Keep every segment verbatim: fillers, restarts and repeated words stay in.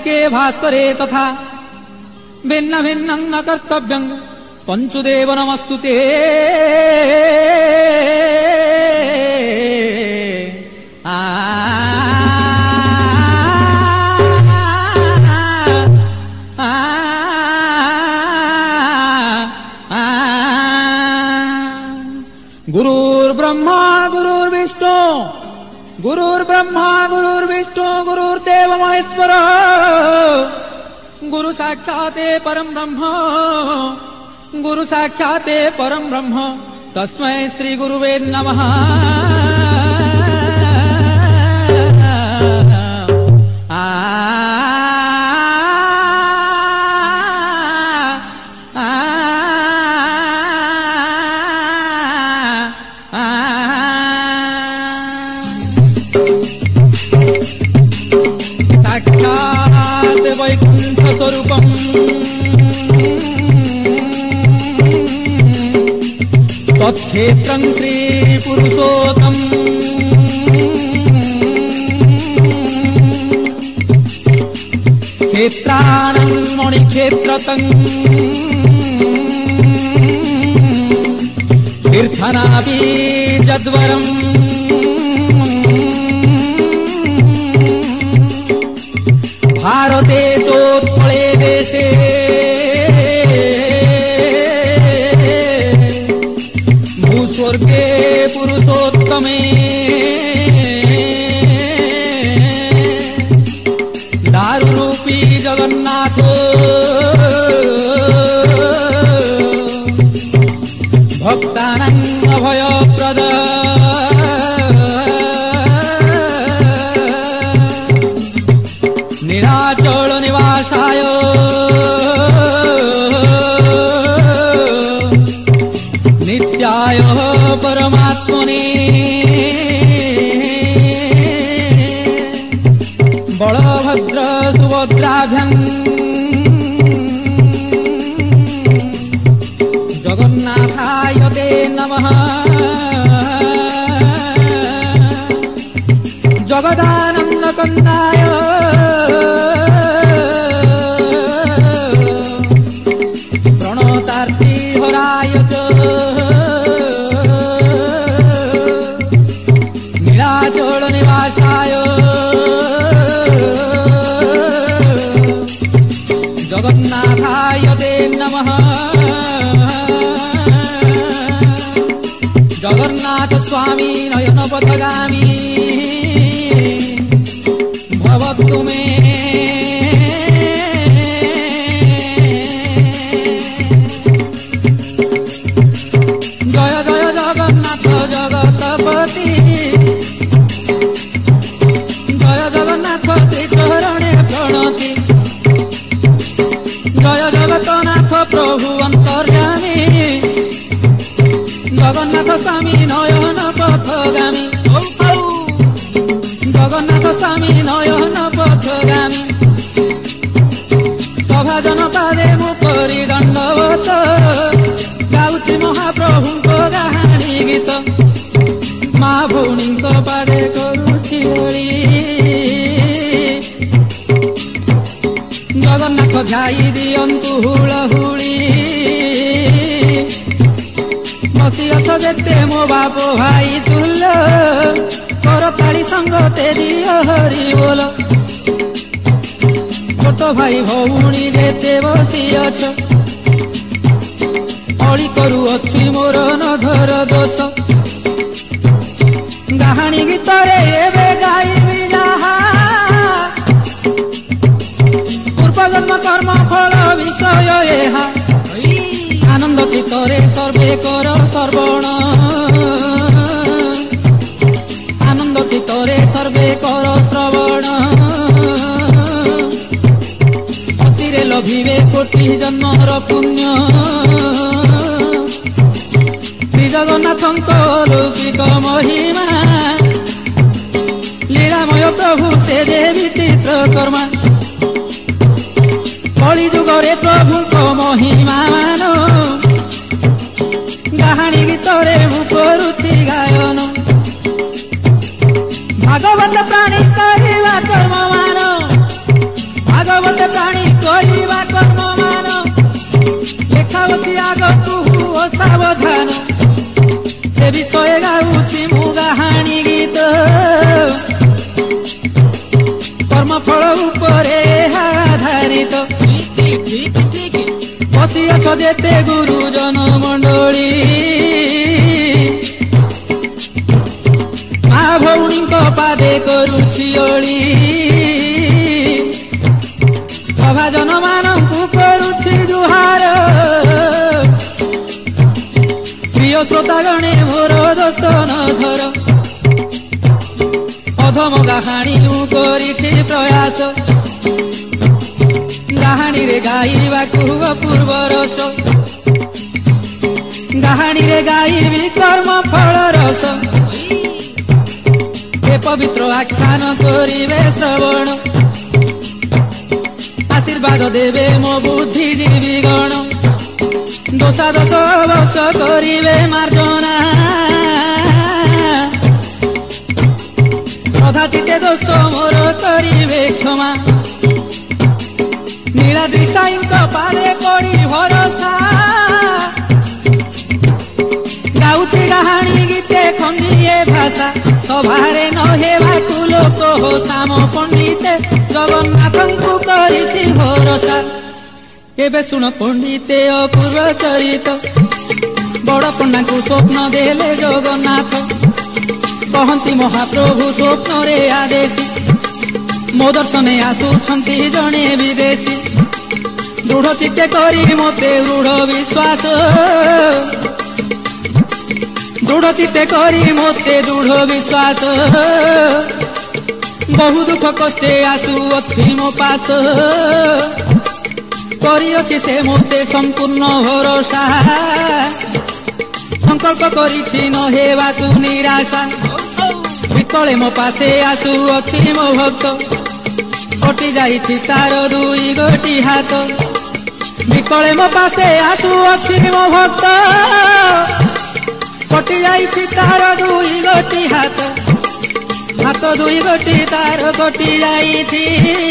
नैके भास्करे तथा भिन्न भिन्नं न कर्तव्यं पंचुदेव नमस्तुते। आ गुरुर्ब्रह्मा गुरुर्विष्णु गुरुर्ब्रह्मा गुरुर्विष्णु गुरुर्देव महेश्वर गुरु साक्षाते परम ब्रह्म गुरु साक्षाते परम ब्रह्म तस्मै श्री गुरुवे नमः। आ साक्षात् वैकुंठ स्वरूपम तत्क्षेत्रं श्री पुरुषोत्तम क्षेत्राणं मणिक्षेत्रतं तीर्थनाभि जद्वरम् भारते चोत्पले देशे भूस्वर्गे पुरुषोत्तमे दारुरूपी जगन्नाथो भक्तानां अभयप्रद निराचल निवासाय नित्याय परमात्मने बलभद्र सुभद्राभ्यां जगन्नाथाय ते नमः। जगदानंद कंदाय प्रणतार्ति हराय च नीलाचल निवासाय जगन्नाथाय ते नमः। जगन्नाथ स्वामी नयन पथगामी भवतु मे। जय जय जगन्नाथ जगतपति जय जगन्नाथ श्रीचरणे प्रणति जय जगन्नाथ प्रभु अंतर्यामी जगन्नाथ स्वामी नयन पथगामी जगन्नाथ स्वामी नयन पथगामी सभाजन पादे मुकरी दंडवत गाउछि महाप्रभु गाहाणी गीत माँ भौणी पादे करुछि ओळी जगन्नाथ ध्याई दियंतु हुलहुली बसी अथ जेते मो बाप भाई तुल्य करताली संगते दियो हरि बोल छोट भाई भौणी जेते बसी अछ अली करू अच्छी मोर नधर दोष गाहाणी गीतरे एबे गाइबी जाहा पूर्वजन्म कर्म फल विषय एहा आनंद चित्तरे सर्वे कर सर्वण आनंद चित्तरे सर्वे कर श्रवण अतिरे लभिवे कोटि जन्मर पुण्य श्री जगन्नाथंक लौकिक महिमा लीलामय प्रभु से देवी चित्र कर्मा कली जुगरे प्रभु को महिमा मान गाहाणी गीतरे मु करुछि गायन भागवत प्राणी कहवा कर्म मान भागवत भगवत प्राणी करिबा कर्म मान लेखावती आग तू सावधान से विषय गाउछि मु गाहाणी गीत कर्म फल उपरे आधारित बसी अछ जेते गुरुजन मंडली मा भौणी पादे करुछि ओली सभाजन मानकु करुछि जुहार प्रिय श्रोतागणे मोर दर्शन धर अधम गाहाणी करिछि प्रयास गाहाणी रे गाइबाकु अपूर्व रस गाहाणी रे गाइबी कर्म फल रस हे पवित्र आख्यान करिवे श्रवण आशीर्वाद देवे मो बुद्धिजीवी गण दोषा दोष अवश करिवे मार्जना श्रद्धा चिते दोष मोर करिवे क्षमा नीलाद्रि साईंक पादे करी भरोसा गाउछि गाहाणी गीते खंडिए भाषा सभारे न हेबाकु लोक हो साम पंडिते जगन्नाथंकु करिछि भरोसा एबे सुन पंडिते अपूर्व चरित बड़ पंडा को स्वप्न देले जगन्नाथ कहंती महाप्रभु स्वप्न रे आदेशी मो दर्शने आसुछंती जणे विदेशी दृढ़ चित्ते करी मते दृढ़ विश्वास दृढ़ चित्ते करी मते दृढ़ विश्वास बहु दुख कष्टे आसु अछि मो पास करी अछि से मते संपूर्ण भरोसा संकल्प करिछि न हेबाकु निराशा विकले मो पासे आसु अछि मो भक्त कटि जाइछि तार दुई गोटी हाथ विकले मो पासे आसु अछि मो भक्त कटि जाइछि तार दुई गोटी हाथ हाथ दुई गोटी तार कटि जाइछि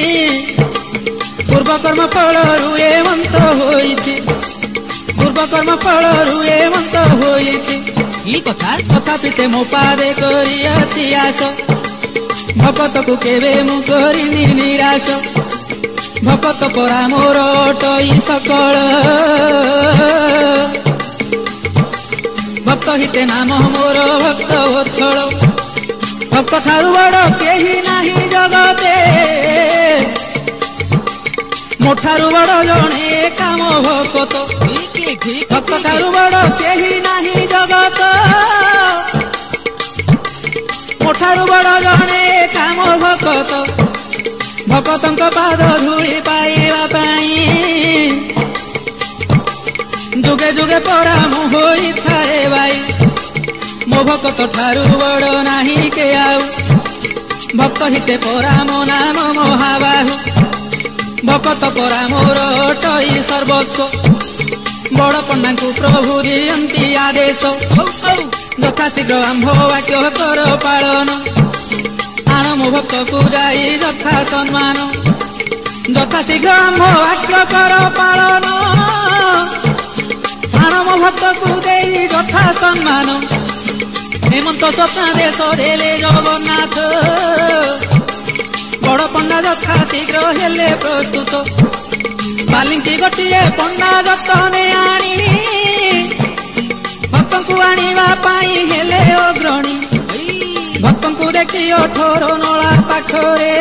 पूर्व कर्म फल रुए मंत होइछि पूर्व कर्म फल रुए मंत होइछि ई कथा तथापि से मो पादे करी अति आस भगत को केवे मु करिनी निराश भगत परा मोर अटई सकल भक्त हिते नाम मोर भक्त वत्सल भक्त ठारू बड़ केही नाही जगते मोठारू बड़ जणे काम भगत भक्त ठारू बड़ केही नाही जगत मोठारू बड़ जणे काम भगत भगतंक पाद धूଳି पाइबा पाई जुगे जुगे पड़ा मु होई थाए भाई मो भगत ठारू बड़ नाही के आउ भक्त हिते परा मो नाम महाबाहु भगत परा मोर अटई सर्वस्व बड़ पंडा को प्रभु दियंती आदेश यथा शीघ्र आंभ वाक्य कर पालन आण मो भक्त को जाई यथा सम्मान यथा शीघ्र आंभ वाक्य कर पालन आण मो भक्त को देई यथा सम्मान हेमंत स्वप्न देश देले जगन्नाथ बड़ पंडा यथा शीघ्र हेले प्रस्तुत बालिंकी गोटे पंडा जतने आनी भक्त को आनिबा पाई हेले अग्रणी भक्त को देखी अठर नला पाखरे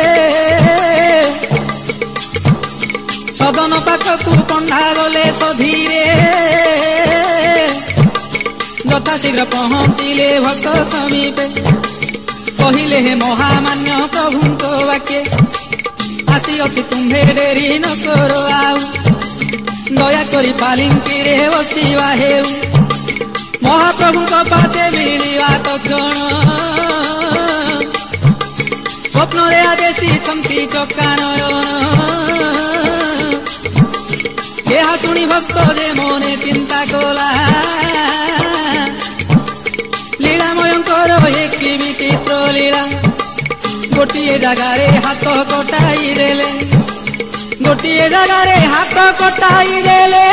सदन पाखकु पंडा गले सधीरे यथा शीघ्र पहुँचिले भक्त समीपे कहिले हे महामान्य प्रभुंक वाक्य आसी अछि तुम्हे डेरी न करो आउ दया करी पालिंकी रे बसिवा हेउ महाप्रभुंक पासे मिलिवा तक्षण स्वप्न रे आदेशी छंती चक्कानयन ଏହା ଶୁଣି ଭକ୍ତ ଯେ ମନେ ଚିନ୍ତା କଲା ଲୀଳାମୟଙ୍କର ଏ କି ବିଚିତ୍ର ଲୀଳା ଗୋଟିଏ ଜାଗାରେ ହାତ କଟାଇ ଦେଲେ गोटे जगार हाथ कटाई देले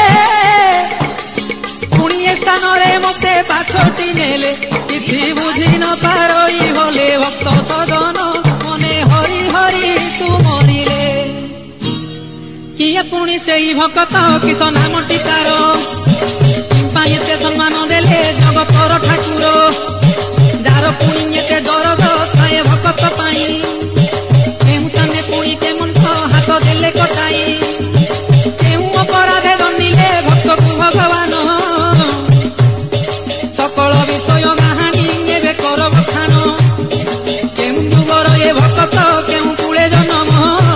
पुणी स्थान मते पाछटी नेले किसी बुझी न पारई होले भक्त सदन मने हरि हरि तू मरिले किए पुणी से भक्त किस नाम टीकार एते सम्मान देले जगतर ठाकुर जार पुणी एते दरद थाए भक्त पाई केहू ताने पुणी केमंत हाथ देले कटाई केहू अपराधे दंडिले भक्त को भगवान सकल विषय कहानी एबे कर बखान केहू जुगर ए भक्त केहू कूले जन्म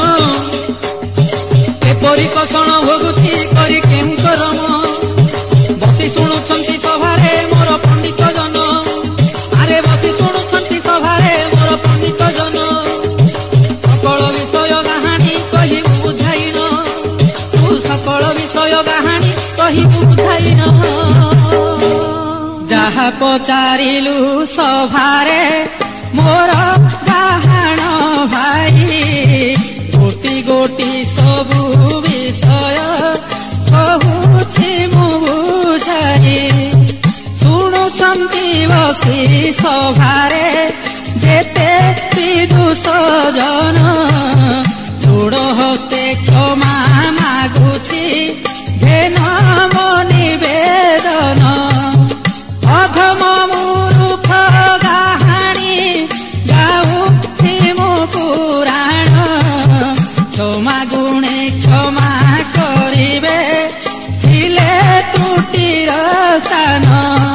एपरी कषण भोगुची करी केहू करम बसी शुणुंट सभारे मोर पंडित जन आरे बसी शुणुंट सभारे मोर पंडित जन सकल विषय कहानी कही बुझाइन तू सकल विषय कहानी कही बुझाइन जहा पचारिलु सभारे मोर गाहाण भाई गोटी गोटी सबु विषय कहूछि मु बुझाई शुणुछंती बसी सभारे जेते विदुष जन जोड़ हते क्षमा मागुछि धेन मो निवेदन अधम मूर्ख गाहाणी गाउछि मु पुराण क्षमा गुणे क्षमा करिबे थिले त्रुटिर स्थान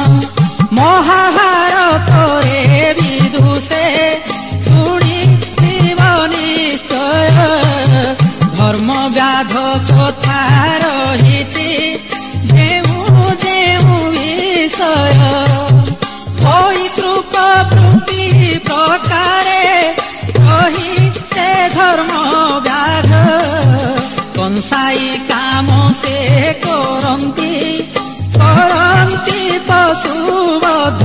महाभारत रे विदुषे शुणी निश्चय धर्म व्याध कथा रहिछि जेउ जेउ विषय होई कृप प्रति प्रकारे रही से धर्म व्याध कंसाई काम से करंती करंती पशुवध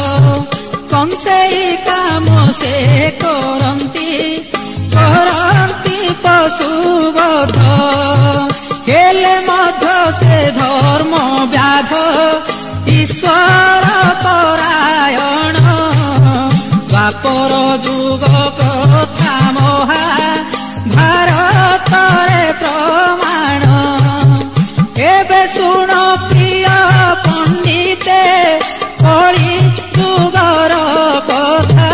कंसेई काम से करंती करंती पशुवध हेले मध्य से धर्म व्याध ईश्वर परायण द्वापर जुग कथा महा भारत रे प्रमाण एबे शुण प्रिय पंडिते कଳି जुगर कथा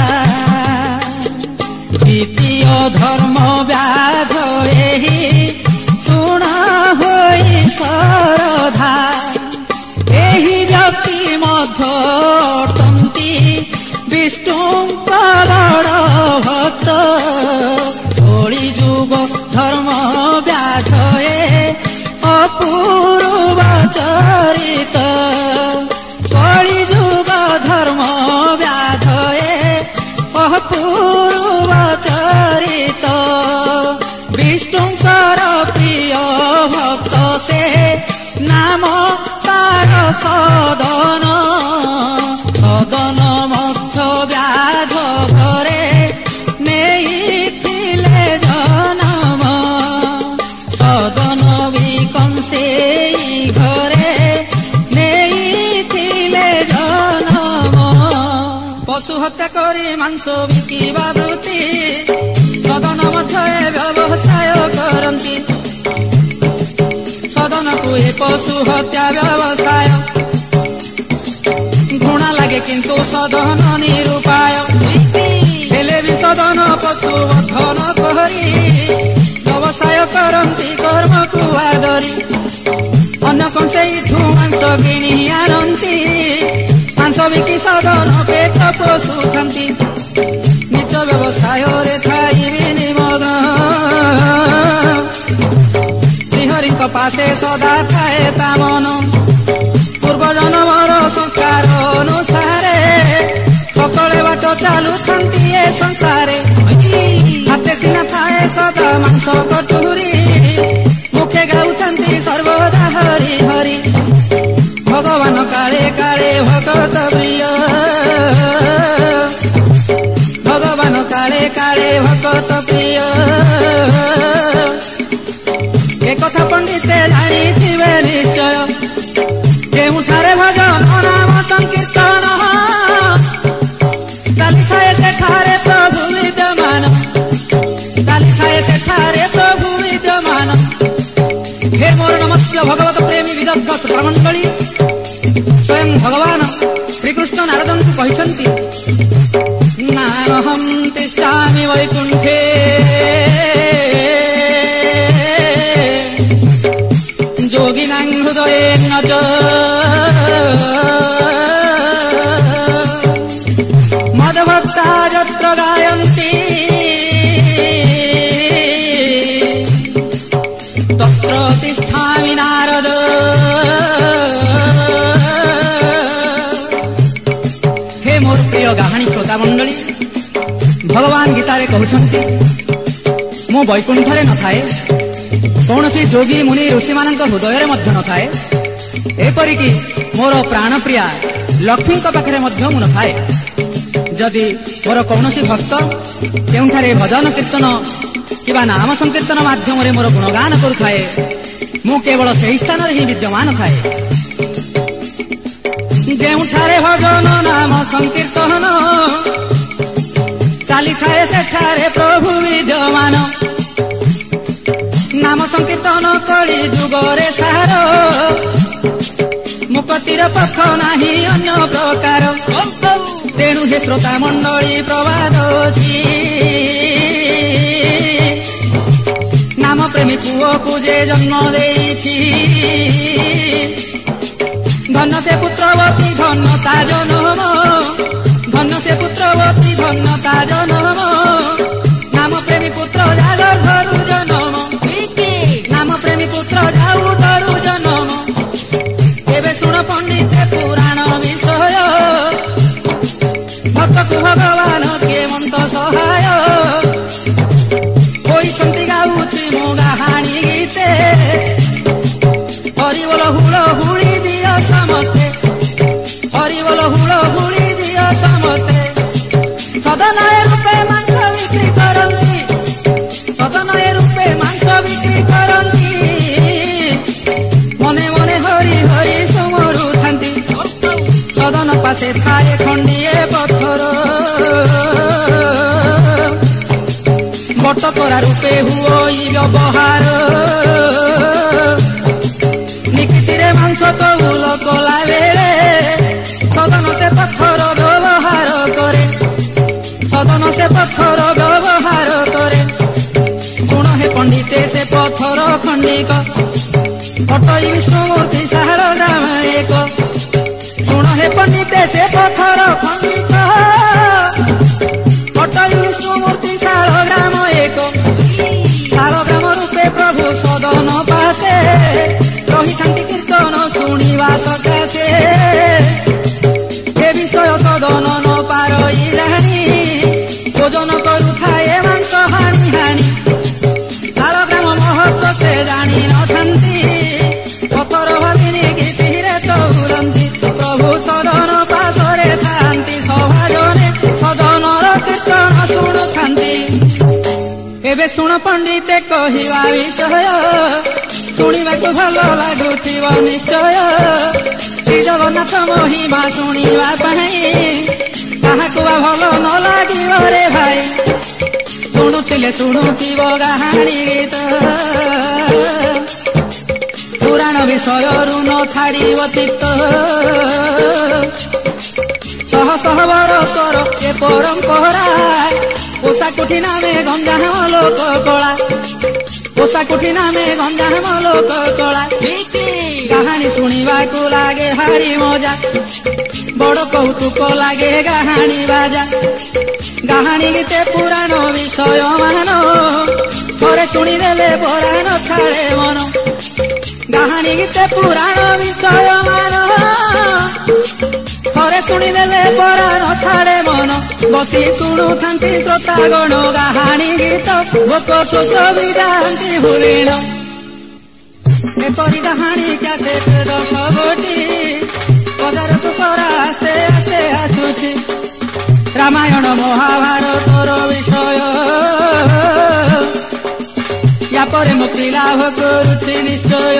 द्वितीय धर्म व्याध एही शुण होई सरधा एही व्यक्ति मध्य अटंती विष्णुंकर भक्त कଳି जुग धर्म व्याध ए अपूर्व चरित कଳି जुग धर्म व्याध ए अपूर्व चरित विष्णुंकर प्रिय भक्त से नाम तार सदन सदन मध्य व्याध घरे नेइथिले जन्म सदन भी कंसेई घरे नेइथिले जन्म पशु हत्या करी मांस बिकिबा वृत्ति सदन मध्य व्यवसाय करंती सदन को ए पशु हत्या व्यवसाय घृणा लगे किंतु सदन निरुपाय हेले भी सदन पशु बंधन करी व्यवसाय करंती कर्म को आदरी अन्य कंसेठू मांस किणी आनती मांस बिकी सदन पेट पोषुंती निज व्यवसाय रे थाई निमग्न श्रीहरि पासे सदा थाए ता मन पूर्व जन्मर संस्कार अनुसारे सकले बाट चालू थांती ए संसारे हाथे सिना थाए सदा मांस कटुरी मुखे गाउथंती सर्वदा हरि हरि भगवान काले काले भगत प्रिय भगवान काले काले भगत प्रिय एक कथा पंडिते जानिथिबे निश्चय केउठारे भजन नाम संकीर्तन चालिथाए सेठारे प्रभु विद्यमान चालिथाए सेठारे प्रभु विद्यमान। हे मोर नमस्य भगवत प्रेमी विदग्ध श्रवणमंडली स्वयं भगवान श्रीकृष्ण नारदं कहिसंति नाहं तिष्ठामि वैकुंठे योगिनां हृदयेन च मद्भक्ता यत्र गायन्ति तत्र तिष्ठामि नारद। हे मोर प्रिय गाहाणी श्रोता मंडली भगवान गीतारे कहउछन्ति मो वैकुंठरे न थाए कौनसी जोगी मुनि ऋषि मानक हृदय मध्य न थाए एपरिकी मोर प्राण प्रिया लक्ष्मी पाखे मध्य मु न थाए। जदि मोर कौनसी भक्त केउठारे भजन कीर्तन किबा नाम संकीर्तन माध्यम रे मोर गुणगान करुथाए मु केवल सही स्थान रे ही विद्यमान थाए। जेउठारे भजन नाम संकीर्तन चाली थाए सेठारे प्रभु विद्यमान नाम संकीर्तन करी जुगरे सार मुक्तिर पथ नाही अन्य प्रकार। तेणु हे श्रोता मंडली प्रवाद अछि नाम प्रेमी पुओ पूजे जन्म देछि धन से पुत्रवती धन ता जनम धन से पुत्रवती धन ता जनम नाम प्रेमी पुत्र जागर घरु जनम नाम प्रेमी पुत्र जाऊ डरु जनम। एबे सुन पंडिते पुराण विषय भक्त को भगवान के मंत सहाय होइछन्ति गाउछि मो गाहाणी गीते हरि बोल हुल हुली दियो समस्ते हरि बोल हुल हुली दियो समस्ते। सदनय रूपे मांस बिक्री करन्ति सदनय रूपे मांस बिक्री करन्ति मने मने हरि हरि सुमरु थान्ति सदन पासे थाए खंडिए पत्थर बटकरा रूपे हुई व्यवहार निकितिरे मांस तौल कला बेले सदन से पत्थर व्यवहार करे सदन से पत्थर व्यवहार करे। सुन हे पंडिते से पत्थर खंडिक फटई विष्णुमूर्ति सार राम एक सुन हे पंडिते से पत्थर खंडिक फटई विष्णुमूर्ति सार ग्राम एक सार ग्राम रूपे प्रभु सदन पासे रही शांति कीर्तन शुणिवा सकाशे हे विषय सदन न पारइलाणी भोजन करुथाए मांस हाणी हाणी सार ग्राम महत्व से जानी न थांती पतर भागिनी गीतिरे तौरंती प्रभु सदन पाशरे थांती सभाजने सदनर कीर्तन शुणुथांती। एबे सुण पंडिते कहिवा विषय शुणिबाकु भल लागुथिब निश्चय श्री जगन्नाथ महिमा शुणिबा पाई काहाकु भल न लागिब रे भाई शुणुथिले शुणुथिब गाहाणी गीत पुराण विषयरु न छाड़िब चित्त शह शह बरसर ए परंपरा पोषा कोठी नामे गंजाम लोक कला पोषा कोठी नामे गंजाम लोक कला कहानी शुणिबाकु लागे भारी मजा बड़ कौतुक लागे गाहाणी बाजा गाहाणी गीते पुराण विषय मान थरे शुणिदेले पराण छाड़े मन गाहाणी गीते पुराण विषय मान थरे शुणिदेले पराण छाड़े मन बसी शुणुथांती श्रोतागण गाहाणी गीत भोक शोष भी जाती भूलिण एपरी गाहाणी क्या सेठ दश गोटी ବଜାରକୁ ପରା ଆସ୍ତେ ଆସ୍ତେ ଆସୁଛି ରାମାୟଣ ମହାଭାରତର ବିଷୟ ୟା ପରେ ମୁକ୍ତି ଲାଭ କରୁଛି ନିଶ୍ଚୟ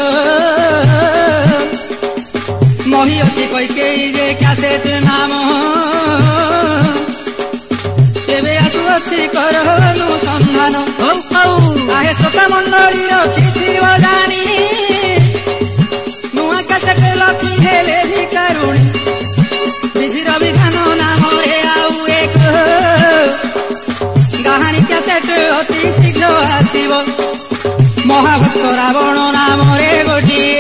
ମହିୟସୀ କୈକେୟୀରେ କ୍ୟାସେଟ ନାମ ଏବେ ଆସୁଅଛି କରହଲୁ ସନ୍ଧାନ ଆହେ ସୋକା ମଣ୍ଡଳୀର ଥିବ ଜାଣି ନୂଆ କ୍ୟାସେଟ ଲକ୍ଷ୍ମୀ ହେଲେ ଭିକାରୁଣୀ ବିଧିର ବିଧାନ ନାମରେ ଆଉ ଏକ କାହାଣୀ କ୍ୟାସେଟ ଅତି ଶୀଘ୍ର ଆସିବ ମହାଭକ୍ତ ରାବଣ ନାମରେ ଗୋଟିଏ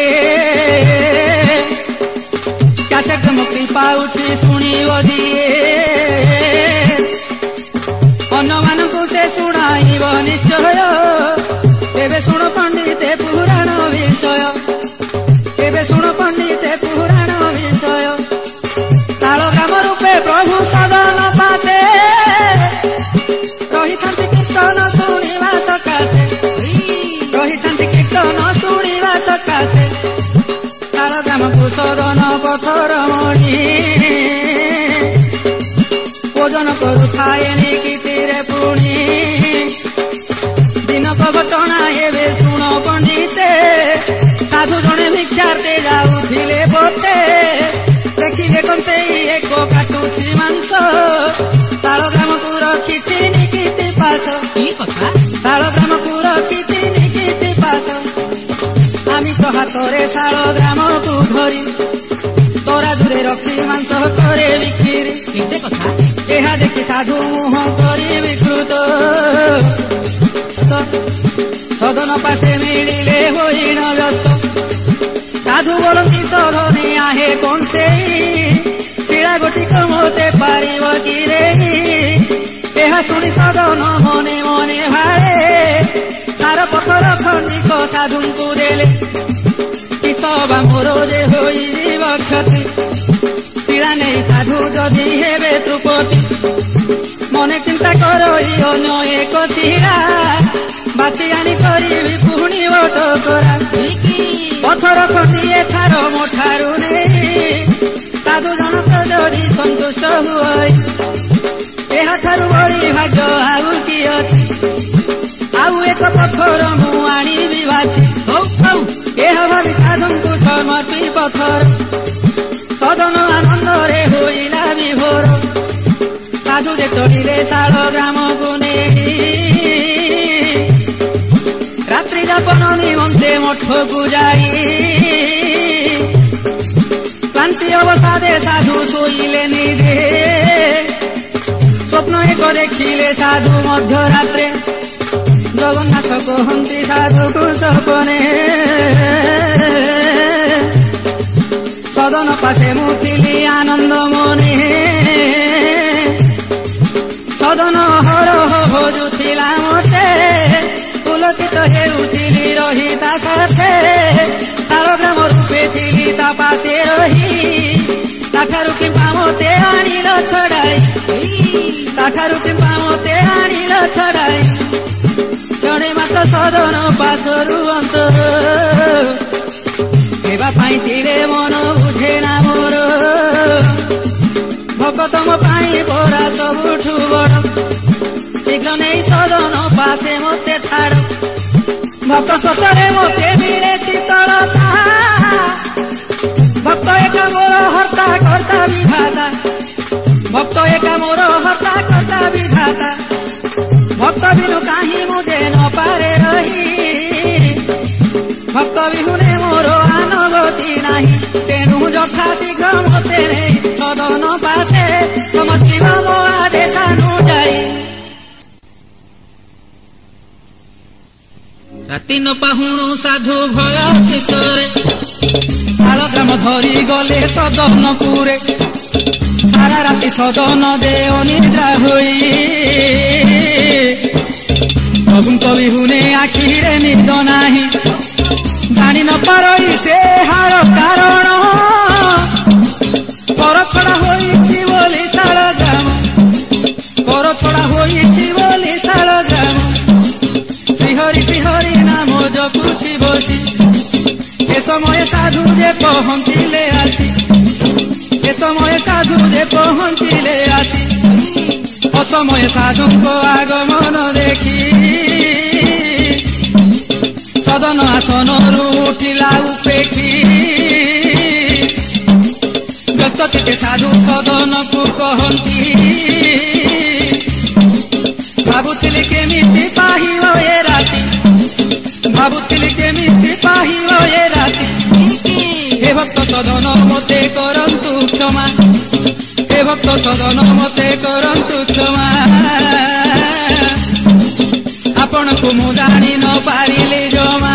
କ୍ୟାସେଟ ମୁକ୍ତି ପାଉଛି ଶୁଣିବ ଯିଏ ଅନ୍ୟମାନଙ୍କୁ ସେ ଶୁଣାଇବ ନିଶ୍ଚୟ ଏବେ ଶୁଣ ପଣ୍ଡିତେ ପୁରାଣ ବିଷୟ ଏବେ ଶୁଣ ପଣ୍ଡିତେ ପୁରାଣ ବିଷୟ ଶାଳ ଗ୍ରାମ ରୂପେ ପ୍ରଭୁ ସଦନ ପାଶେ ରହିଥାନ୍ତି କୀର୍ତ୍ତନ ଶୁଣିବା ସକାଶେ ରହିଥାନ୍ତି କୀର୍ତ୍ତନ ଶୁଣିବା ସକାଶେ ଶାଳ ଗ୍ରାମକୁ ସଦନ ପଥର ମଣି ଓଜନ କରୁଥାଏ ନିକିତିରେ ପୁଣି ଦିନକ ଘଟଣା ଏବେ ଶୁଣ ପଣ୍ଡିତେ ସାଧୁ ଜଣେ ଭିକ୍ଷାର୍ଥୀ ଯାଉଥିଲେ ବୋଟେ ଦେଖିଲେ କଂସେଇ ଏକ କାଟୁଛି ମାଂସ ଶାଳ ଗ୍ରାମକୁ ରଖିଛି ନିକିତି ପାଶ ଶାଳ ଗ୍ରାମକୁ ରଖିଛି ନିକିତି ପାଶ ଆମିଷ ହାତରେ ଶାଳ ଗ୍ରାମକୁ ଧରି ତରାଜୁରେ ରଖି ମାଂସ କରେ ବିକ୍ରି ଏହା ଦେଖି ସାଧୁ ମୁହଁ କରି ବିକୃତ ସଦନ ପାଶେ ମିଳିଲେ ହୋଇଣ ବ୍ୟସ୍ତ ସାଧୁ ବୋଲନ୍ତି ସଦନେ ଆହେ କଂସେଇ ଶିଳା ଗୋଟିକ ମୋତେ ପାରିବ କିରେ ଏହା ଶୁଣି ସଦନ ମନେ ମନେ ଭାଳେ ତାର ପଥର ଖଣ୍ଡିକ ସାଧୁଙ୍କୁ ଦେଲେ କିସ ବା ମୋର ଯେ ହୋଇଯିବ କ୍ଷତି ଶିଳା ନେଇ ସାଧୁ ଯଦି ହେବେ ତୃପତି ମନେ ଚିନ୍ତା କରଇ ଅନ୍ୟ ଏକ ଶିଳା ବାଛି ଆଣି କରିବି ପୁଣି ବଟ କରା ପଥର ଖଣ୍ଡିଏ ଥାର ମୋ ଠାରୁ ନେଇ ସାଧୁ ଜଣକ ଯଦି ସନ୍ତୁଷ୍ଟ ହୁଏ ଏହାଠାରୁ ବଳି ଭାଗ୍ୟ ଆଉ କି ଅଛି ଆଉ ଏକ ପଥର ମୁଁ ଆଣିବି ବାଛି ଏହା ଭାବି ସାଧୁଙ୍କୁ ସମର୍ପି ପଥର ସଦନ ଆନନ୍ଦରେ ହୋଇଲା ବିଭୋର ସାଧୁ ଯେ ଚଢିଲେ ଶାଳ ଗ୍ରାମକୁ ନେଇ ରାତ୍ରି ଯାପନ ନିମନ୍ତେ ମଠକୁ ଯାଇ କ୍ଳାନ୍ତି ଅବସାଦେ ସାଧୁ ଶୋଇଲେ ନିଜେ ସ୍ୱପ୍ନ ଏକ ଦେଖିଲେ ସାଧୁ ମଧ୍ୟରାତ୍ରେ ଜଗନ୍ନାଥ କହନ୍ତି ସାଧୁକୁ ସପନେ ସଦନ ପାଶେ ମୁଁ ଥିଲି ଆନନ୍ଦ ମନେ ସଦନ ହର ଭୋଜୁଥିଲା ମତେ ପୁଲକିତ ହେଉଥିଲି ରହି ତା ସାଥେ ଶାଳ ଗ୍ରାମ ରୂପେ ଥିଲି ତା ପାଶେ ରହି ତାଠାରୁ କିମ୍ବା ମତେ ଆଣିଲ ଛଡ଼ାଇ ତାଠାରୁ କିମ୍ବା ମତେ ଆଣିଲ ଛଡ଼ାଇ ଜଣେ ମାତ୍ର ସଦନ ପାଶରୁ ଅନ୍ତର ହେବା ପାଇଁ ଥିଲେ ମନ ବୁଝେ ନା ମୋର ଭଗତ ମୋ ପାଇଁ ପରା ସବୁଠୁ ବଡ଼ ଶୀଘ୍ର ନେଇ ସଦନ ପାଶେ ମତେ ଛାଡ଼ ଭକ୍ତ ଶୋଷରେ ମତେ ମିଳେ ଶୀତଳତା ଭକ୍ତ ଏକା ମୋର ହର୍ତ୍ତା କର୍ତ୍ତା ବିଧାତା ଭକ୍ତ ଏକା ମୋର ହର୍ତ୍ତା କର୍ତ୍ତା ବିଧାତା ଭକ୍ତ ବିନୁ କାହିଁ ମୁଁ ଯେ ନ ପାରେ ରହି ଭକ୍ତ ବିହୁନେ ମୋର ଆନଗତି ନାହିଁ ତେଣୁ ଯଥା ଶୀଘ୍ର ମତେ ନେଇ ସଦନ ପାଶେ ସମର୍ପିବ ମୋ ଆଦେଶାନୁଯାୟୀ ରାତି ନ ପାହୁଣୁ ସାଧୁ ଭୟ ଚିତ୍ତରେ ଶାଳ ଗ୍ରାମ ଧରି ଗଲେ ସଦନପୁରେ ସାରା ରାତି ସଦନ ଦେ ଅନିଦ୍ରା ହୋଇ ପ୍ରଭୁଙ୍କ ବିହୁନେ ଆଖିରେ ନିଦ ନାହିଁ ଜାଣି ନ ପାରଇ ସେ ହାର କାରଣ ପର ଛଡ଼ା ହୋଇଛି ବୋଲି ଶାଳ ଗ୍ରାମ ପର ଛଡ଼ା ହୋଇଛି ବୋଲି ଶାଳ ଗ୍ରାମ ଶ୍ରୀହରି ଶ୍ରୀହରି ନାମ ଜପୁଛି ବସି ଏ ସମୟ ସାଧୁ ଯେ ପହଞ୍ଚିଲେ ଆସି ସମୟ ସାଧୁଙ୍କ ଆଗମନ ଦେଖି ସଦନ ଆସନରୁ ଉଠିଲା ଉପେକ୍ଷୀ ବ୍ୟସ୍ତ ଟିକେ ସାଧୁ ସଦନକୁ କହନ୍ତି ଭାବୁଥିଲି କେମିତି ପାହିବ ଏ ରାତି ଭାବୁଥିଲି କେମିତି ପାହିବ ଏ ରାତି हे भक्त सदन मते करन्तु क्षमा हे भक्त सदन मते करन्तु क्षमा आपण को मु जानी न पारिले जमा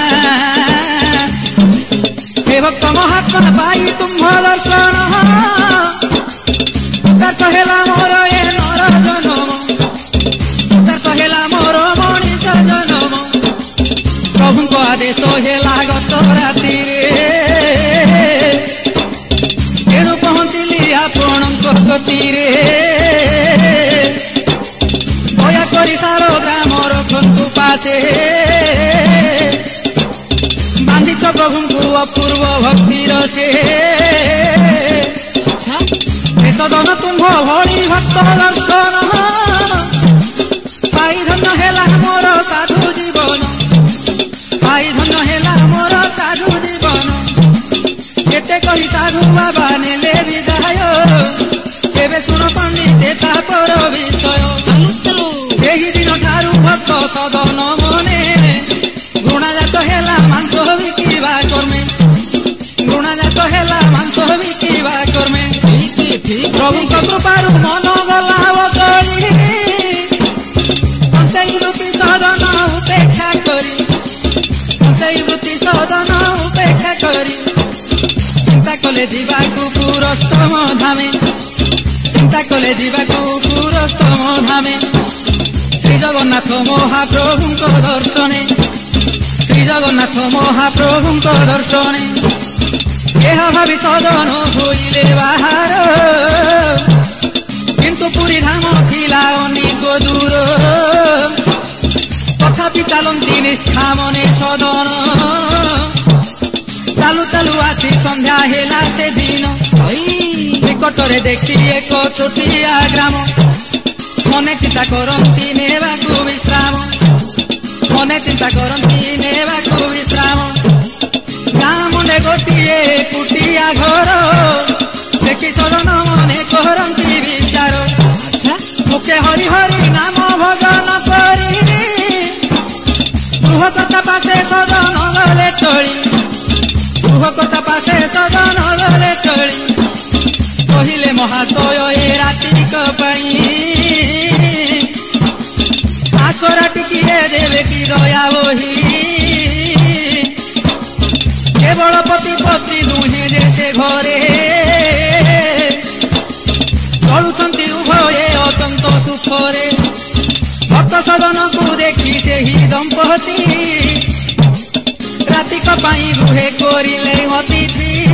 हे भक्त महात्मा पाई तुम दर्शन कहेला मोर ए नर जनम कहेला मोर मनीष जनम प्रभु को आदेश हेला गत राति तेणु पहुँचली आपण गतिरे दया करी सारो ग्राम रखु पासे बांधिच प्रभु को अपूर्व भक्तिर से सदन तुम्भ भली भक्त दर्शन पाई धन्य हेला मोर साधु जीवन पाई धन्य हेला मोर साधु जीवन केते कही साधु बाबा नेले विदाय केबे सुन पंडिते तापर विषय एही दिन ठारू भक्त सदन मने गुणाजात हेला मांस बिकिबा कर्मे गुणाजात हेला मांस बिकिबा कर्मे प्रभु कृपारू मन गला बदली सेई वृत्ति सदन उपेक्षा करी सेई वृत्ति सदन उपेक्षा करी चिंता कले जीवाकू पुरस्तम धामे चिंता कले जीवाकू पुरस्तम धामे श्री जगन्नाथ महाप्रभु दर्शने श्री जगन्नाथ महाप्रभु दर्शने यह भावी सदन होइले बाहर किंतु पुरी धाम थिला अनेक दूर तथापि चालती निष्ठा मने सदन चालू चालू आसी संध्या हेला से दिन निकटरे देखी एक छोटिया ग्राम मने चिंता करती नेबाकू विश्राम मने चिंता करती नेबाकू विश्राम गाँ मुंडे गोटिए कुटिया घर देखी सदन मने करती विचार मुखे हरि हरि नाम भजन करी गृहकर्ता पासे सदन गले चली गृहकर्ता पासे सदन गले चली कहिले महाशय ए रात्रिक आसरा टिकिए देवे की दया वही केवल पति पति दुहे जे घरे चलुंट उभये अत्यंत सुखरे भक्त सदन को देखी से ही दंपति रातिक रुहे करिले अतिथि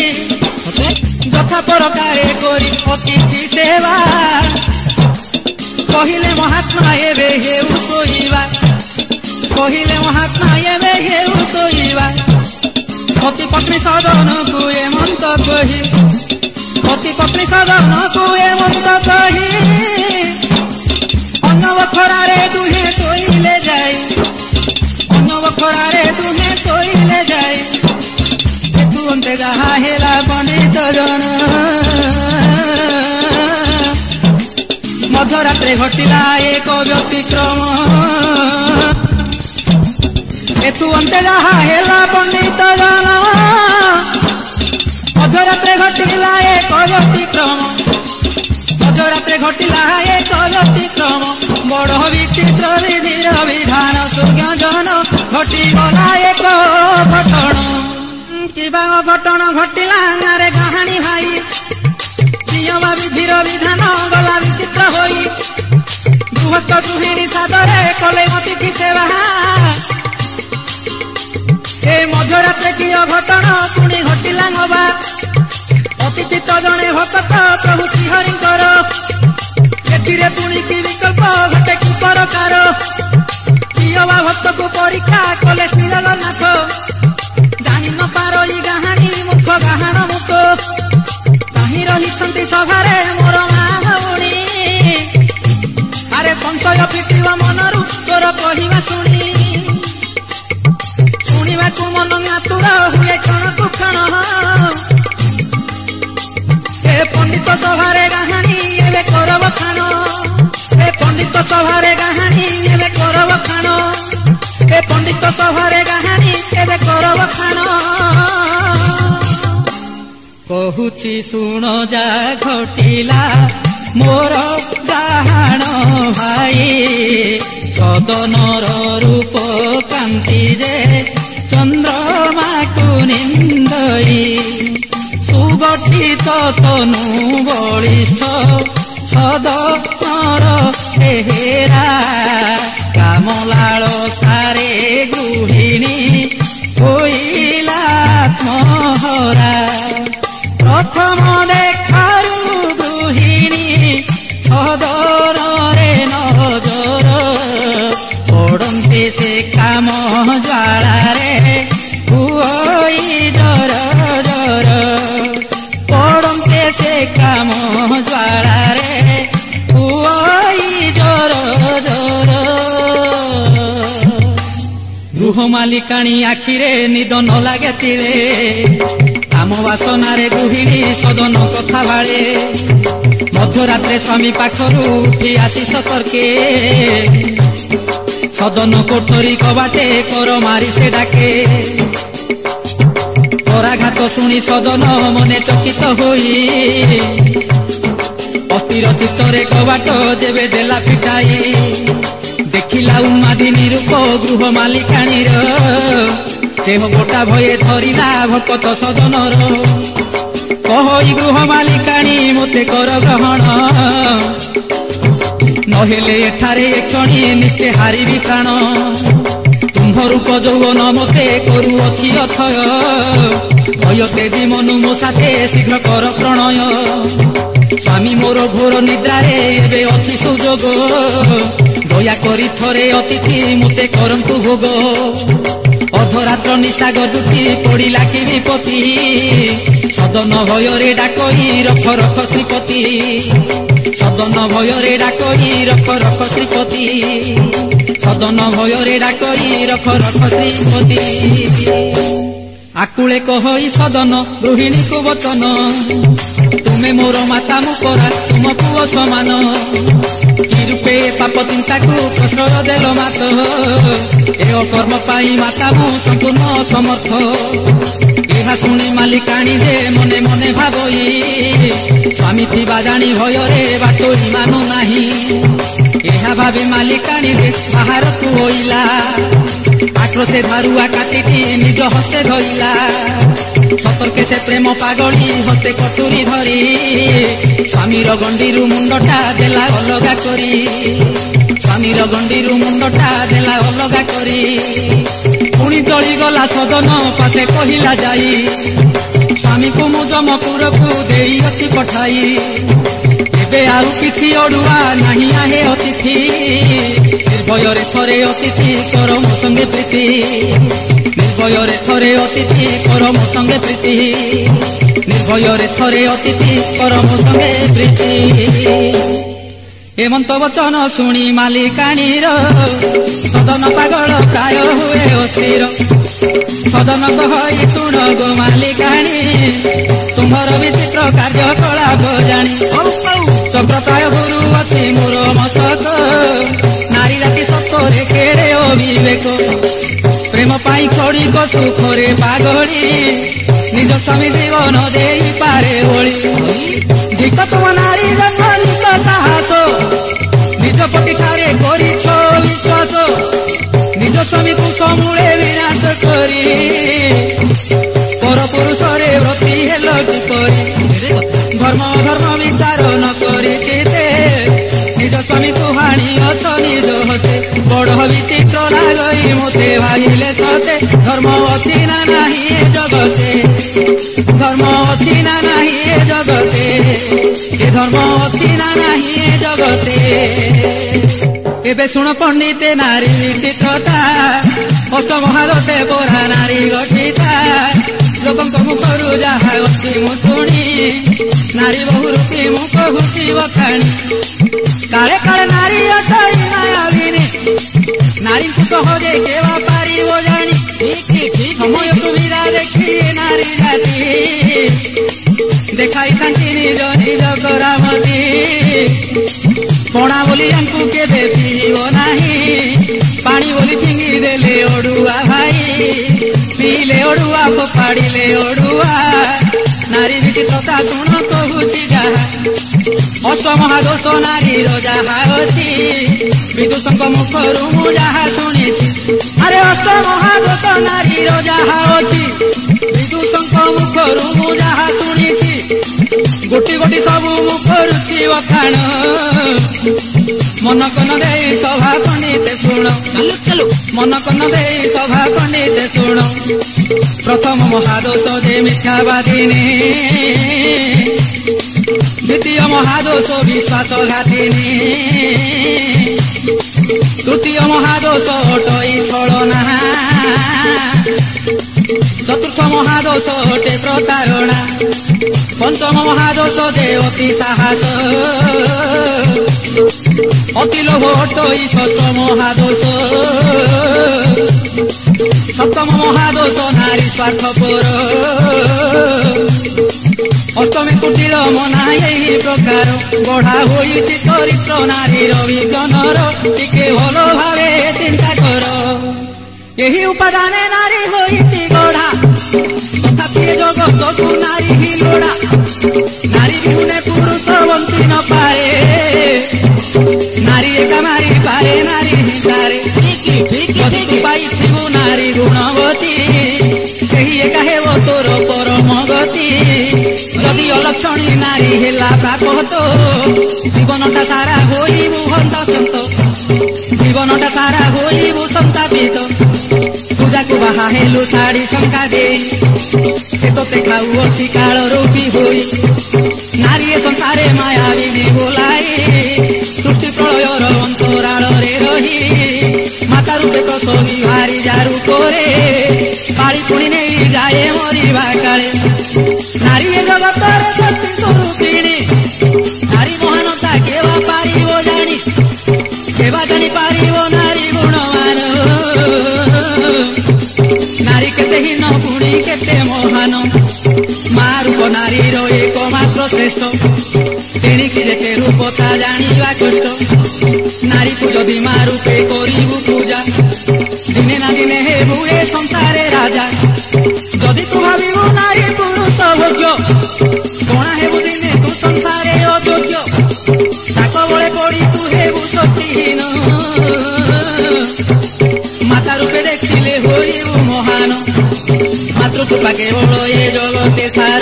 यथा प्रकारे करी अतिथि सेवा कहिले महात्मा एबे हेउ सोइबा कहिले महात्मा एबे हेउ सोइबा पति पत्नी सदन को एमंत कही पति पत्नी सदन को एमंत कही अन्नवखरारे दुहे सोइले जाए अन्नवखरारे दुहे सोइले जाए तू अंते जहा हेला पंडित जन मध्यरात्रे घटिला एक व्यतिक्रम एतु अंते जहा हेला पंडित जन मध्यरात्रे घटिला एक व्यतिक्रम मध्यरात्रे घटिला एक व्यतिक्रम बड़ विचित्र विधिर विधान सुज्ञ जन घटिगला एक घटन किबा घटन घटिला नारे कहानी भाई नियम विधिर विधान गला विचित्र होई गृहस्थ गृहिणी सादरे कले अतिथि सेवा ए मध्यरात्रे की घटन पुणी घटिला नवा अतिथि तो जने भक्त प्रभु श्रीहरिंकर एथिरे पुणी की विकल्प घटे की प्रकार कियवा भक्त को परीक्षा कले श्री जगन्नाथ जानी न पारो ई गाहाणी मुख गाहाण मुख कहीं रही सभारे मोर माँ भौणी मन आतुर हुए क्षण तु क्षण ए पंडित सभारे कहानी एवं करब खान ए पंडित सभारे कहानी एवं करब खान ए पंडित सभारे कहानी एवं करब खान कहुची सुन जा घटिला मोर डाहाण भाई सदनर रूप कांति जे चंद्रमा को निंदई सुगठित तनु बलिष्ठ सदनर चेहरा कामलाल सारे गृहिणी होइला आत्महरा प्रथम देखारु गृहिणी सदनरे नजर पड़ते से काम ज्वालारे हुई जर जर पड़ते से काम ज्वालारे हुई जर जर गृह मालिकाणी आखिरे निद न लागे आम बासनारे गृहिणी सदन कथा बाड़े मध्यरात्रे स्वामी पाखरु उठी आसी सतर्के सदन कोठरी कबाटे कर मारी से डाके पराघात शुणी सदन मने चकित होई अस्थिर चित्तरे कबाट जेबे देला पिटाई देखिला उन्मादिनी रूप गृह मालिकाणीर देह गोटा भये धरिला भकत सदनर कही गृह मालिकाणी मते कर ग्रहण नहेले एठारे क्षणी निश्चे हारिबी प्राण तुम्ह रूप यौवन मते करुअछि अथय भय तेजी मनु मो साथे शीघ्र कर प्रणय स्वामी मोर घोर निद्रारे एबे अछि सुजोग दया करी थरे अतिथि मते करंतु भोग अर्धरात्र निशा गदुती पड़िला कि विपत्ति सदन भୟରେ डाकई रख रख श्रीपति सदन भୟରେ डाकई रख रख श्रीपति सदन भୟରେ डाकई रख रख श्रीपति आकुले कहई सदन गृहिणी को वचन तुमे मोर माता मुकरा तुम पुओ समान कि रूपे पाप चिंता को प्रश्रय देल मात ए कर्म पाई माता मु संपूर्ण समर्थ यह शुणी मालिकाणी जे मने मने भावई स्वामी थिबा जानी भୟରେ बाटोई मानु नाही यह भावे मालिकाणी जे बाहर को होइला आक्रोश से धारुआ काटिटी निज हस्ते धरिला सतर्के से प्रेम पागली हस्ते कटुरी धरी स्वामीर गंडीरू मुंडटा देला अलगा करी स्वामीर गंडीरू मुंडटा देला अलगा करी पुणी चली गला सदन पासे कहिला जाई स्वामी को मु जमपुर को देई अछि पठाई एबे आउ किछि अडुआ नाही आहे अतिथि निर्भୟରେ थरे अतिथि कर मो संगे प्रीति निर्भୟରେ थरे अतिथि कर मो संगे प्रीति निर्भୟରେ थरे अतिथि कर मो संगे प्रीति हेमंत वचन शुणी मालिकाणीर सदन पागल प्राय हुए अस्थिर सदन कहि शुण गो मालिकाणी तुम्हार विचित्र कार्यकलाप जानी चक्र प्राय गुरु अति मोर मसक नारी राति सत्तरे केड़े अविवेक प्रेम पाई खड़ी को सुखरे पागड़ी निज स्वामी जीवन दे पारे ओली धिक तुम नारी जन्मनिक साहस निज पति ठारे करिछ विश्वास निज स्वामी को समूले विनाश करी पर पुरुष रे व्रती हेल किपरि धर्म धर्म विचार न करी निज स्वामी को हाणी अछ निज हस्ते बड़ विचित्र लागई मते भाईले सते धर्म अछि ना नाही ए जगते धर्म अछि ना नाही ए जगते ए धर्म अछि ना नाही ए जगते एबे शुण पंडिते नारी विचित्रता अष्ट महादशे बोरा नारी गठिता लोकंक मुखरु जाहा अति मु शुणी नारी बहुरूपी मु कहुची बखाणी काले काले नारी अटई मायाविनी नारी को सहजे केवा पारिबो जानी ठीक ठीक समय देखी नारी जाति देखाई थांती निज निज करामती पणा बोली यांकु केबे पीबो नाही पानी बोली फिंगी देले ओडुआ भाई पीले ओडुआ फोपाड़िले ओडुआ नारी विचित्रता गुण कहूची जाहा अष्टमहादोष नारी जाहा अति विदुषक मुखरू मु जाहा शुणिछि अरे अष्टमहादोष नारी जाहा अछि विदुषक मुखरू मु जाहा शुणिछि गोटी गोटी सबु मुखरुछि वखाण मन कन दे सभा पंडित शुण चलो मन कन दे सभा पंडित शुण प्रथम महादोष जे मिथ्यावादिनी द्वितीय महादोष विश्वासघातिनी तृतीय महादोष अटई छलना चतुर्थ महादोष अटे प्रतारणा पंचम महादोष दे अति साहस अति लोभ अटई षष्ठ महादोष सप्तम महादोष नारी स्वार्थपर अष्टमी कुटीर मना यही प्रकार गढ़ा होई चरित्र नारीर विज्ञानर टिके भल भावे चिंता कर यही उपादाने नारी होई गढ़ा तथापि जगत को नारी ही लोड़ा नारी बिहुने पुरुष बंती न पारे नारी एका मारी पारे नारी ही तारे पाई नारी गुणवती सही एका हेब तोर परम गति जदि अलक्षणी नारी हेला प्राप्त जीवनटा सारा होइबु हंतसंत जीवनटा सारा होइबु संतापित पूजा को बाहा हेलु साड़ी शंका दे से तोते खाऊ अछि काल रूपी होई नारी संसारे मायाविनी बोलाई सृष्टि प्रलयर अंतराल रे रही माता रूपे प्रसवी भारी जारू करे पाड़ी पुणी नहीं जाए मरिबा काले नारी जगत रे शक्ति स्वरूपिणी नारी महानता केवा पारिबो जानी केवा जानी पारिबो नारी गुणवान नारी केते हीन गुणी केते महान माँ रूप नारी रो एकमात्र श्रेष्ठ तेणिकी जेते रूपता जानिबा कष्ट नारी को जदि माँ रूपे करिबु पूजा दिने ना दिने हेबु ए संसारे राजा जदि तू भाविबु नारी पुरुष भोग्य कोणा हेबु दिने तू संसारे अयोग्य ताक बळे पड़ी तू हेबु शक्तिहीन माता रूपे देखिले होइबु महान मातृकृपा केवल ए जगते सार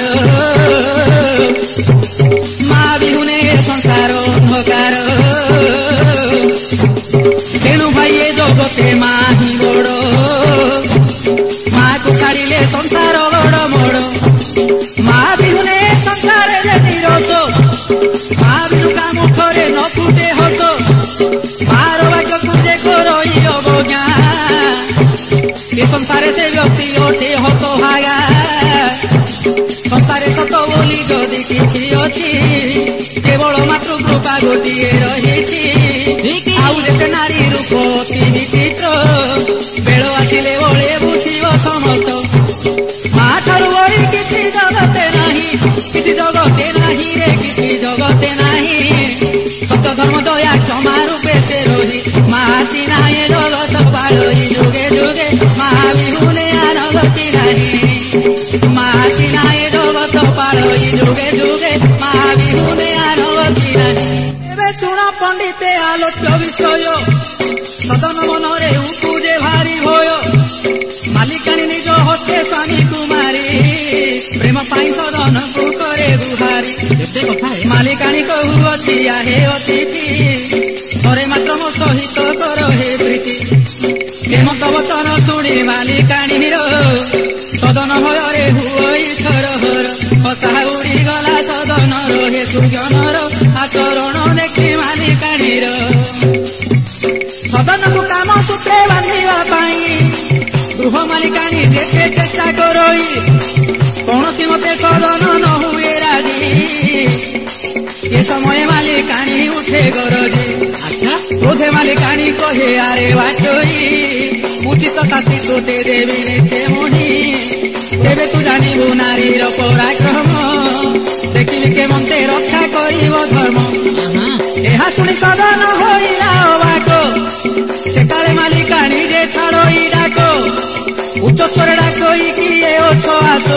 माँ बिहुने संसार अंधकार तेणु भाई ए जगते माँ ही बड़ माँ को छाड़िले संसार बड़ बड़ माँ बिहुने संसार निरस माँ बिहुका मुखरे न फुटे हस मार वाक्य कुजे करई अवज्ञा ए संसारे से व्यक्ति अटे हत भागा संसारे सत बोली जदि किछि अछि केवल मातृकृपा गोटिए रहिछि आउ जेते नारी रूप अति विचित्र बेल आसिले बळे बुझिब समस्त माँ ठारू बड़ी किछि जगते नाही किछि जगते नाही रे किछि जगते नाही सत्य धर्म दया क्षमा रूपे से रही माँ सिनाए जगत पालई जुगे जुगे माँ बिहुने आनगति नाही माँ सिनाए जगत पालई जुगे जुगे माँ बिहुने आनगति नाही एबे सुन पंडिते आलोच्य विषय सदन मनरे उपजे भारी भय मालिकानी निज हस्ते स्वामी कुमारी प्रेम पाई सदन को करे गुहारी मालिकानी कहू अति आहे अतिथि थरे मात्र मो सहित कर हे प्रीति हेमंत वचन शुणी मालिकानी सदन भୟରେ हुई थर हर हसा उड़ी गला सदन रहे सुजनर आचरण देखी मालिकानीर सदन को काम सूत्रे बांधिबा पाई गृह मालिकानी जेते चेष्टा करई कौनसी मते सदन न हुए राजी ये समय मालिकानी उठे गरजी अच्छा बोधे मालिकानी कहे आरे बाटोई मुची सताती तोते देवी नेते मुनी करिब धर्म एहा शुणी सदन होइला अबाक से काले मालिकाणी जे छाड़ोई डाक उच्च स्वर डाकई किए ओठ आस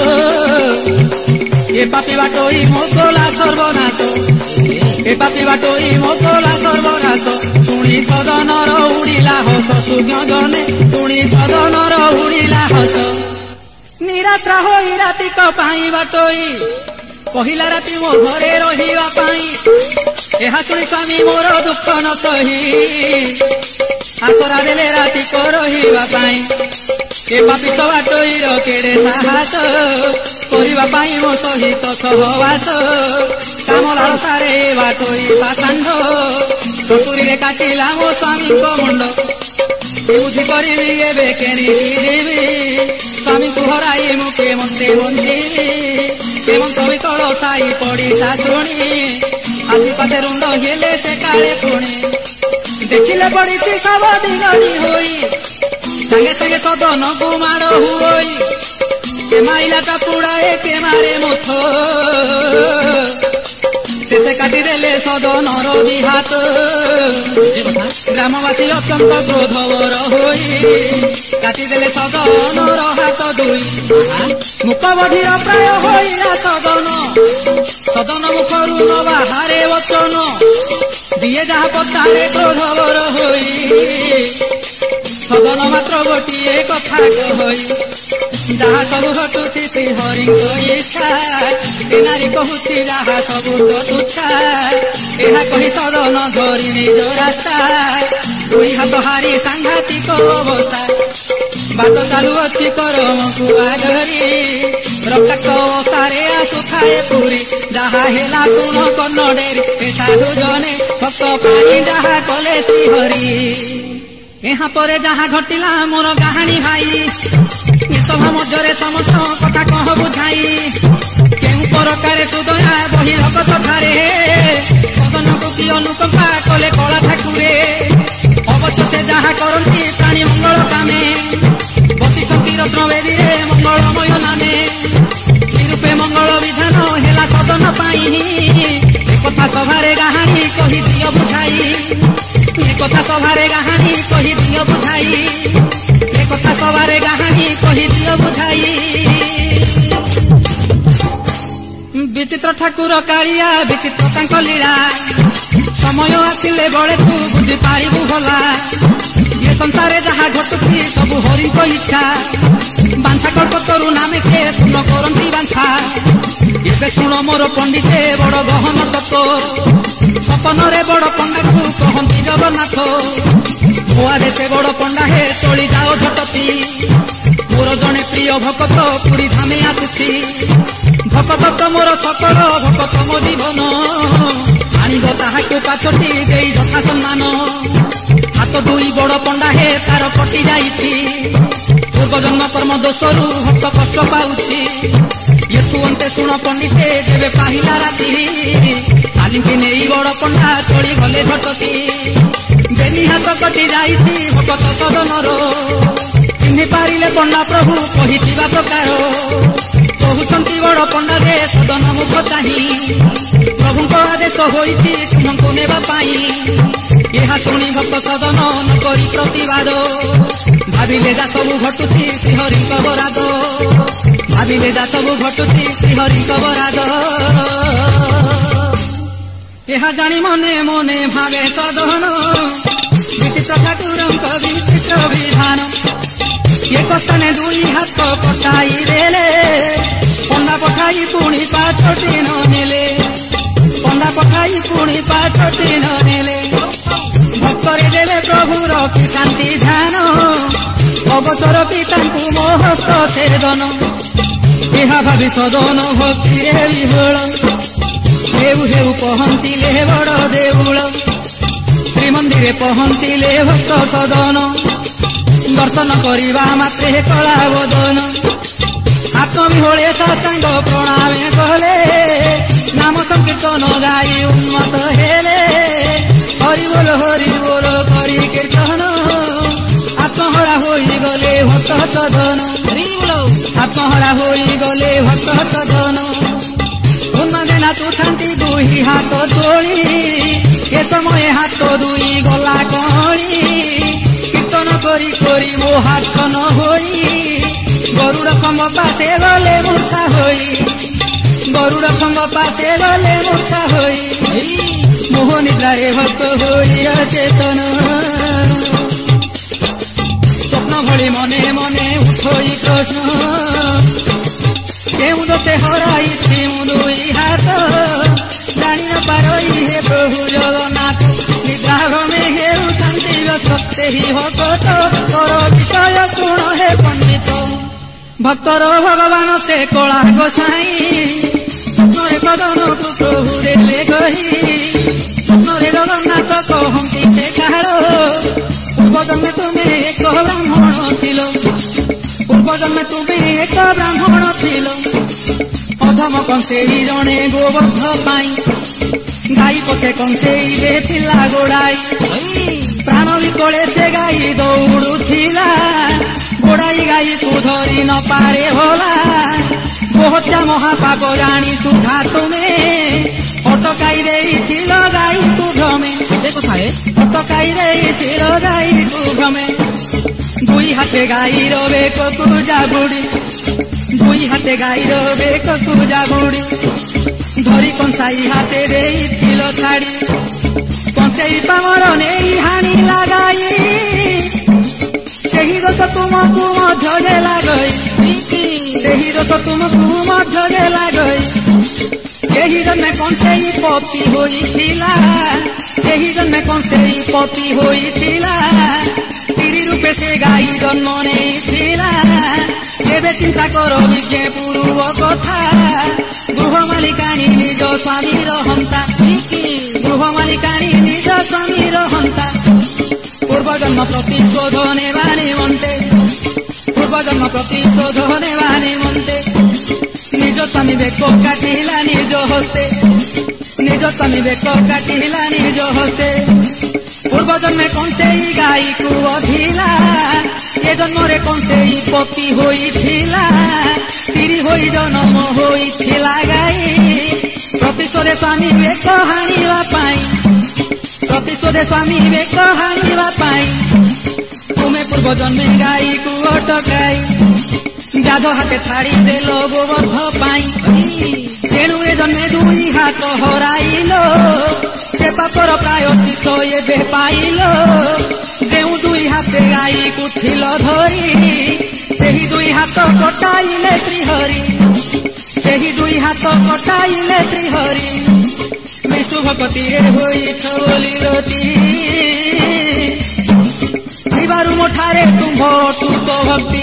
ए पापी बाटोई मोकला सर्वनाश ए पापी बाटोई मोकला सर्वनाश शुणी सदनर उड़िला हस सुज्ञ जने शुणी सदनर उड़िला हस निराश्रा होई रातिक पाई बाटोई कहिला राति मो घरे रहिबा पाई एहा शुणी स्वामी मोर दुख न सही आसरा देले रातिक रहिबा पाई ए पापी बाटोईर केड़े साहस करिबा पाई मो सहित सहवास काम लालसारे बाटोई पाखंड चतुरी काटिला मो स्वामी मुंड बुझी करी एबे केणिकी जीवी स्वामी तू हराई मुखे मंत्रे मंत्री केमंत विकल साई पड़िसा शुणी आसी पासे रुंड हेले से काले पुणी देखिले पड़ी सब दिगड़ी होई संगे संगे सदन को मार हुई के माइला टापुड़ा के मारे मुथ से काटी देले सदन रवि हाथ ग्रामवासी अत्यंत क्रोधवर होई काटी देले सदन हाथ दुई मुखबधिर प्राय होइला सदन सदन मुखरु न बाहारे वचन दिए जहा पचारे क्रोधवर होई सदन मात्र गोटे कथा कही जहा सब घटुची श्रीहरि इच्छा ए नारी कहूची जहा सब तो तुच्छा एहा कही सदन धरी निज रास्ता दुई हाथ हारी सांघातिक अवस्था बाट चालू अच्छी करम कुआरी रक्ताक्त अवस्थारे आसु थाए पुरी जहा हेला शुण कन्नडेरी ए साधु जने भक्त पाई जहा कले श्रीहरि यहाँ पर जहाँ घटिला मोर कहानी भाई ए सभा मध्य समस्त कथा कह बुझाई केउ प्रकार सुदया बहिरगत ठारे सदन को कि अनुकंपा कले कला ठाकुरे अवश्य से जहाँ करती प्राणी मंगल कामे बसिछंती रत्नवेदी रे मंगलमय नामे निरूपे मंगल विधान हेला सदन पाई कथा सभारे कहानी कही दियो बुझाई कथा सभारे कहानी कही दियो बुझाई कथा सभारे कहानी कही दियो बुझाई विचित्र ठाकुर कालिया विचित्र तांक लीला समय आसिले बड़े तू बुझी पारिबु भला ये संसारे जहा घटुची सब हरि को इच्छा बांछा कल्पतरु नामे से पूर्ण करंती बांछा ये शुण मोर पंडिते बड़ गहन तत्व सपन रे बड़ पंडा को कहती जगन्नाथ भुआरे से बड़ पंडा हे चली जाओ झटती मोर जने प्रिय भकत पुरी धामे आसुची भकत तो मोर सकल भकत मो जीवन आनिब ताहाकु पाचटी देई यथा सम्मान हाथ दुई बड़ पंडा हे तार कटि जाइछि पूर्व जन्म कर्म दोषरु भक्त कष्ट पाउछि ये सुवंते शुण पंडिते जेबे पाहिला राति चालिकी नहीं बड़ पंडा चली गले झटकी बेनी हाथ कटि जाइछि भक्त सदनर चिन्हि पारिले पंडा प्रभु कहिथिबा प्रकार कहउछंती बड़ पंडा दे सदन मुख चाही प्रभुଙ୍କ आदेश होइछि तुमको नेबा पाई एहा शुणी भक्त सदन न करी प्रतिवाद भाविले जा सबु घटुछि श्रीहरिଙ୍କ बराद भाविले जा सबु घटुछि श्रीहरिଙ୍କ बराद एहा जानी मने मने भावे सदन विचित्र ठाकुरଙ୍କ विचित्र विधान ये कथने दुई हाथ कटाई देले पंडा पठाई पुणी पाछटी न नेले पंडा पठाई पुणी पाछटी न नेले भक्तरे देले प्रभुर कि शांति ध्यान अवसर पिताଙ୍କୁ मोहस्त छेदन ଏହା ଭାବି ସଦନ ଭକ୍ତିରେ ବିହୋଳ ହେଉ ହେଉ ପହଞ୍ଚିଲେ ବଡ଼ ଦେଉଳ ଶ୍ରୀମନ୍ଦିରେ ପହଞ୍ଚିଲେ ଭକ୍ତ ସଦନ दर्शन करिबा मात्रे कला बदन हाथ विहोले साष्टांग प्रणामे कहले नाम संकीर्तन गाई उन्मत हेले हरि बोल हरि बोल करी कीर्तन आत्महरा होई गले भक्त सदन आत्महरा होई गले भक्त सदन उन्मदेना तू ठांटी दुही हाथ ए समय हाथ दुई गला कणी कीर्तन करी करी मो हाथ न होई गरुड़ खम्ब पासे गले मूर्छा होई गरुड़ खम्ब पासे गले मूर्छा होई मोह निद्रारे भक्त होई अचेतन स्वप्न भली मने मने उठोई प्रश्न केउ दोषे हराई दुई हाथ जानी न पारई हे प्रभु जगन्नाथ निद्रा भ्रमे हेउ शांति व्यक्त ही भगत कर विषय शुण हे पंडित भक्तर भगवान से कला गोसाई स्वप्न सदन तू प्रभु देले कही स्वप्न जगन्नाथ कहती से काल पूर्व जन्मे तुम्हें एक ब्राह्मण थिल पूर्व जन्मे तुम्हें एक ब्राह्मण थिल अधम कंसेई जने गोबर्ध पाई गाई पछे कंसेई थिला गोड़ाई प्राण विकले से गाई दौड़ुथिला गोड़ाई गाई तू धरी न पारे होला बहुचा महापाप जानी सुधा तुम्हें अटकाई देइथिल गाई तू भ्रमे देखो थाए अटकाई देइथिल गाई तू भ्रमे दुई हाथे गाई रवे को जाबुड़ी दुई हाथे गाई रवे को जाबुड़ी धरी कंसाई हाथे देइथिल छाड़ी कंसेई पामर नेई हानी लगाई सेही दोष तुमकु मध्य लागई सेही दोष तुमकु मध्य लागई एही जन्मे कंसेई पति होइथिला एही जन्मे कंसेई पति होइथिला स्त्री रूपे से गाई जन्म नेइथिला एबे चिंता कर विज्ञे पूर्व कथा गृह मालिकाणी निज स्वामी रहंता गृह मालिकाणी निज स्वामी रहंता पूर्व जन्म प्रतिशोध नेवा निमंते पूर्व जन्म प्रतिशोध नेवा निमंते निज स्वामी बेक काटिला निज हस्ते निज स्वामी बेक काटिला निज हस्ते पूर्व जन्मे कंसेई गाई को अधिला ये जन्मरे कंसेई पति होइथिला स्त्री होई जन्म होइथिला गाई प्रतिशोधे स्वामी बेक हाणिवा पाई प्रतिशोधे स्वामी बेक हाणिवा पाई तुम्हें पूर्व जन्मे गाई को अटकाई जाद हाथे छाड़ी देल गोबर्ध पाई तेणु ए जन्मे दुई हाथ हराइल से पापर प्रायश्चित एबे पाइल जेउ दुई हाथे गाई कुथिल धरी सेही दुई हाथ कटाइले श्रीहरि सेही दुई हाथ कटाइले श्रीहरि विष्णु भक्ति रे होई ठोली रती दिवारु मोठारे तुम तू तो भक्ति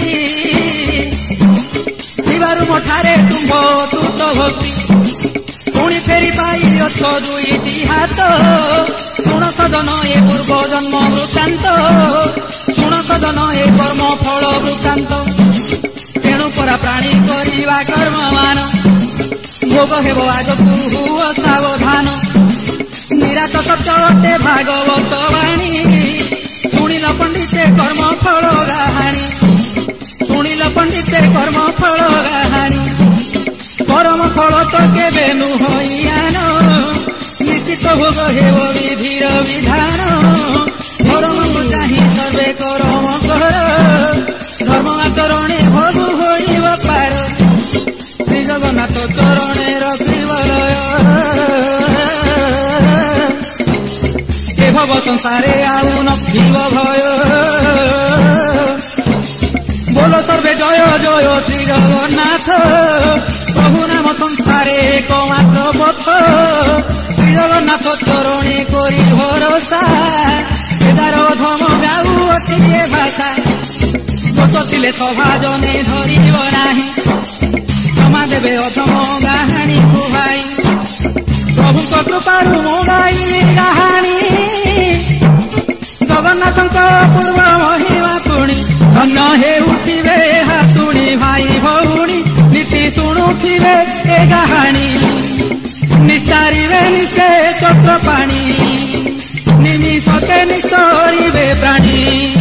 दिवारु मोठारे तुम तू तो भक्ति पुणी फेरी पाई अथ दुईटी हाथ शुण सदन ए पूर्व जन्म वृत्तांत शुण सदन ए कर्म फल वृत्तांत तेणु परा प्राणी करिवा कर्ममान भोग हेब आगकु हुओ सावधान निराट सत्य अटे भागवत वाणी शुणिल पंडिते कर्म फल गाहाणी शुणिल पंडिते कर्म फल गाहाणी कर्म फल तो केबे नुहइयान निश्चित भोग हेब विधिर विधान धर्म चाही सर्वे कर्म कर धर्म आचरणे भोग होइब पार श्री जगन्नाथ चरणे रखिब लय ए भव संसारे आउ नथिब भय बोलो सर्वे जय जय श्री जगन्नाथ प्रभु नाम संसारे एकमात्र पथ श्री जगन्नाथ चरणे करी भरोसा बेदार धम गाऊ अति भाषा दोष थिले सभा जने धरिब नाही क्षमा देवे अधम गाहाणी कुहाई प्रभु कृपारू मो गाइली गाहाणी जगन्नाथ पूर्व महिमा पुणी धन्य हे उठिबे हातुणी भाई भौणी नीति शुणुथिबे ए गाहाणी निस्तारिबे निशे चक्र पाणी निमिषके निस्तरिबे प्राणी।